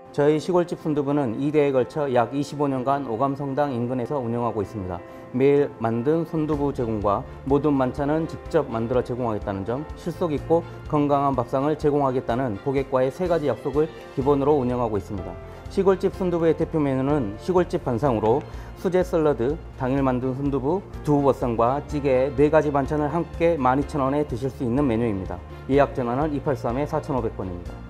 저희 시골집 순두부는 2대에 걸쳐 약 25년간 오감성당 인근에서 운영하고 있습니다. 매일 만든 순두부 제공과 모든 만찬은 직접 만들어 제공하겠다는 점, 실속 있고 건강한 밥상을 제공하겠다는 고객과의 3가지 약속을 기본으로 운영하고 있습니다. 시골집 순두부의 대표 메뉴는 시골집 반상으로 수제 샐러드, 당일 만든 순두부, 두부버섯과 찌개 4가지 반찬을 함께 12,000원에 드실 수 있는 메뉴입니다. 예약 전화는 283-4500번입니다.